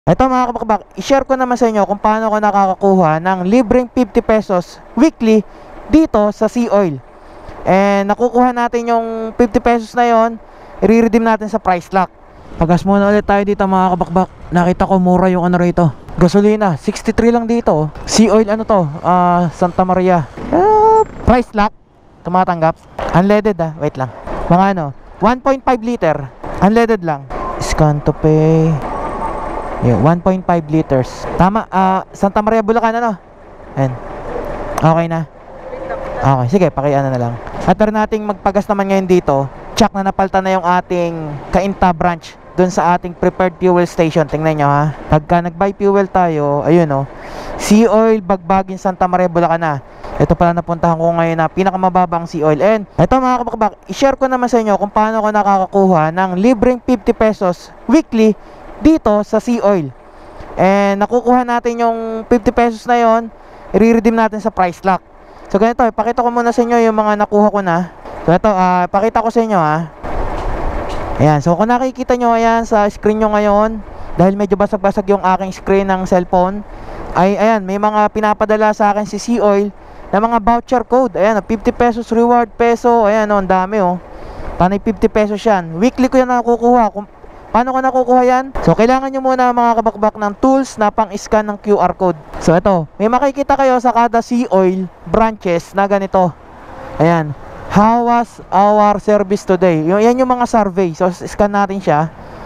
Ito mga kabakbak, i-share ko naman sa inyo kung paano ko nakakakuha ng libreng 50 pesos weekly dito sa Sea Oil. And nakukuha natin yung 50 pesos na yon, i-redeem natin sa price lock. Pagas muna ulit tayo dito mga kabakbak. Nakita ko mura yung ano rito, gasolina, 63 lang dito. Sea Oil ano to, Santa Maria. Price lock, tumatanggap. Unleaded wait lang. Mga ano, 1.5 liter, unleaded lang. Scan to pay. Yeah, 1.5 liters. Tama, Santa Maria, Bulacan ano? Ayan. Okay na. Okay, sige, pakiano na lang. After nating magpagas naman ngayon dito, check na napaltan na yung ating Cainta branch dun sa ating prepared fuel station. Tingnan nyo ha. Pagka nag-buy fuel tayo, ayun o, Sea Oil, Bagbagin, Santa Maria, Bulacan na. Ito pala napuntahan ko ngayon na pinakamababang Sea Oil. And ito mga kabakbak, i-share ko naman sa inyo kung paano ko nakakakuha ng libreng 50 pesos weekly dito sa Sea Oil. And nakukuha natin yung 50 pesos na yon, i-redeem natin sa price lock. So ganito, ipakita ko muna sa inyo yung mga nakuha ko na. So ito, pakita ko sa inyo Ayan, so kung nakikita nyo, ayan, sa screen nyo ngayon, dahil medyo basag-basag yung aking screen ng cellphone, ay ayan, may mga pinapadala sa akin si Sea Oil na mga voucher code. Ayan, 50 pesos reward peso. Ayan, ang dami Panay 50 pesos yan. Weekly ko yan nakukuha. Paano ko nakukuha yan? So, kailangan nyo muna mga kabakbak ng tools na pang-scan ng QR code. So, ito. May makikita kayo sa kada Sea Oil branches na ganito. Ayan. How was our service today? Yan yung mga survey. So, scan natin siya.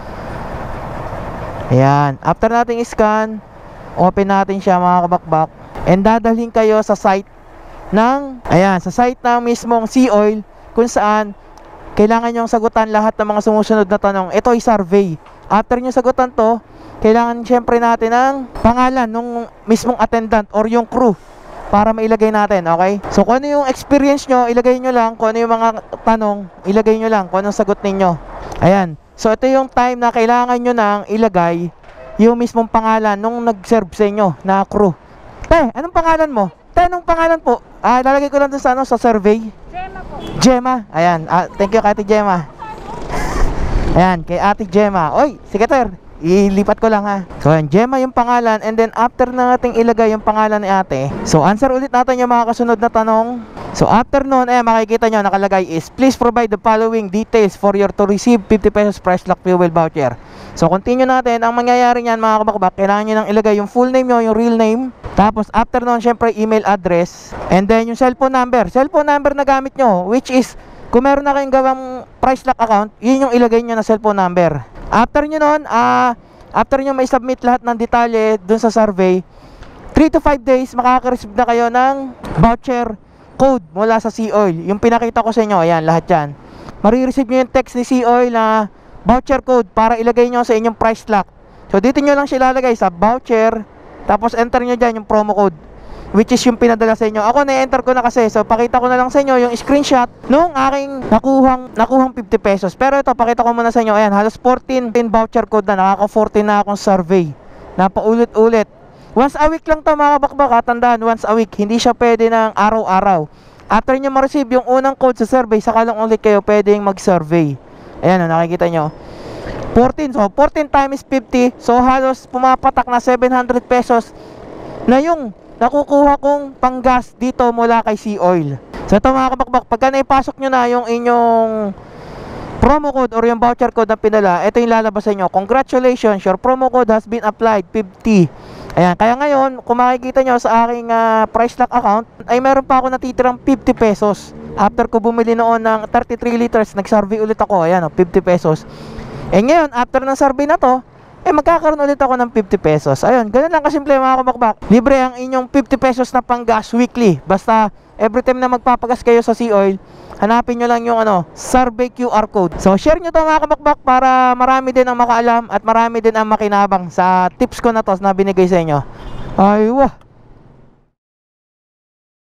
Ayan. After nating scan, open natin siya mga kabakbak. And dadalhin kayo sa site ng, ayan, sa site ng mismong Sea Oil kung saan kailangan nyong sagutan lahat ng mga sumusunod na tanong. Ito ay survey. After nyo sagutan to, kailangan syempre natin ng pangalan nung mismong attendant or yung crew para mailagay natin, okay? So kung ano yung experience nyo, ilagay nyo lang. Kung ano yung mga tanong, ilagay nyo lang. Kung anong sagot ninyo. Ayan. So ito yung time na kailangan nyo nang ilagay yung mismong pangalan nung nag-serve sa inyo na crew. Anong pangalan mo? Anong pangalan po? Lalagay ko lang dun sa, sa survey. Gemma po. Gemma. Ayan. Thank you kay Ate Gemma. Ayan, kay Ate Gemma. Oy, sige sir, ilipat ko lang ha. So ayan, Gemma yung pangalan. And then after na nating ilagay yung pangalan ni ate, so answer ulit natin yung mga kasunod na tanong. So after nun, makikita nyo nakalagay is, please provide the following details for your to receive 50 pesos price lock fuel voucher. So continue natin. Ang mangyayari nyan mga kabakbak, kailangan nyo nang ilagay yung full name nyo, yung real name. Tapos after nun, syempre email address. And then yung cellphone number. Cellphone number na gamit nyo, which is, kung meron na kayong gawang price lock account, yun yung ilagay nyo na cellphone number. After nyo nun, after nyo may submit lahat ng detalye dun sa survey, 3 to 5 days, makaka-receive na kayo ng voucher code mula sa Sea Oil. Yung pinakita ko sa inyo, ayan, lahat yan. Marireceive nyo yung text ni Sea Oil na voucher code para ilagay nyo sa inyong price lock. So dito nyo lang siya ilalagay sa voucher, tapos enter nyo dyan yung promo code, which is yung pinadala sa inyo. Ako na-enter ko na kasi, so pakita ko na lang sa inyo yung screenshot nung aking nakuhang 50 pesos. Pero ito, pakita ko muna sa inyo. Ayan, halos 14 voucher code na, nakaka-14 na akong survey na paulit-ulit. Once a week lang to mga kabakbak, tandaan, once a week. Hindi siya pwede ng araw-araw. After nyo ma-receive yung unang code sa survey, saka lang ulit kayo pwedeng mag-survey. Ayan, nakikita nyo 14, so 14 times 50, so halos pumapatak na 700 pesos na yung nakukuha kong panggas dito mula kay Sea Oil. So ito mga kabakbak, pagka naipasok nyo na yung inyong promo code or yung voucher code na pinala, ito yung lalabas sa inyo. Congratulations, your promo code has been applied, 50. Ayan, kaya ngayon, kung makikita nyo sa aking price lock account, ay meron pa ako natitirang 50 pesos. After ko bumili noon ng 33 liters, nag-survey ulit ako, ayan 50 pesos. Eh ngayon, after ng survey na to, magkakaroon ulit ako ng 50 pesos. Ayun, ganun lang kasimple mga kabakbak. Libre ang inyong 50 pesos na panggas weekly. Basta, every time na magpapagas kayo sa Sea Oil, hanapin nyo lang yung survey QR code. So, share nyo to mga kabakbak para marami din ang makaalam at marami din ang makinabang sa tips ko na to na binigay sa inyo. Ay, wah!